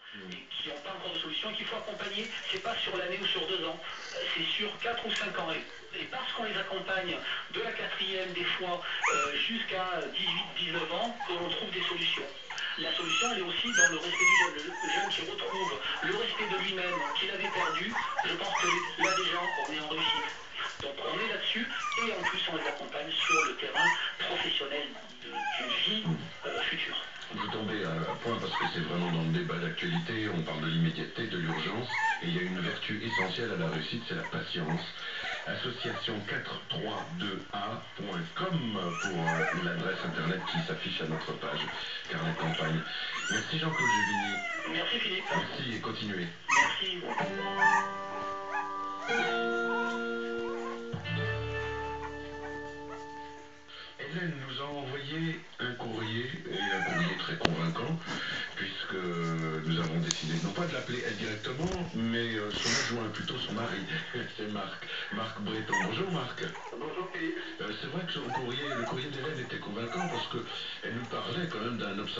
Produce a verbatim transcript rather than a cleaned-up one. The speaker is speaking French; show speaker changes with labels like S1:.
S1: et qui n'ont pas encore de solution et qu'il faut accompagner, c'est pas sur l'année ou sur deux ans, c'est sur quatre ou cinq ans. Et parce qu'on les accompagne de la quatrième, des fois, euh, jusqu'à dix-huit dix-neuf ans, qu'on trouve des solutions. La solution, elle est aussi dans le respect du jeune. Le jeune qui retrouve le respect de lui-même qu'il avait perdu, je pense que là déjà, on est en réussite. Donc on est là-dessus, et en plus on les accompagne sur le terrain professionnel d'une vie euh, future.
S2: Vous tombez à, à point parce que c'est vraiment dans le débat d'actualité, on parle de l'immédiateté, de l'urgence, et il y a une vertu essentielle à la réussite, c'est la patience. Association quatre cent trente-deux A point com pour euh, l'adresse internet qui s'affiche à notre page Carnet de campagne. Merci Jean-Claude Juvigny.
S1: Merci Philippe.
S2: Merci et continuez.
S1: Merci.
S2: Hélène nous a envoyé un courrier, et un courrier très convaincant, puisque nous avons décidé, non pas de l'appeler elle directement, mais euh, son adjoint, plutôt son mari, c'est Marc, Marc Breton. Bonjour Marc.
S1: Bonjour Philippe.
S2: Euh, c'est vrai que son courrier, le courrier d'Hélène était convaincant parce qu'elle nous parlait quand même d'un observateur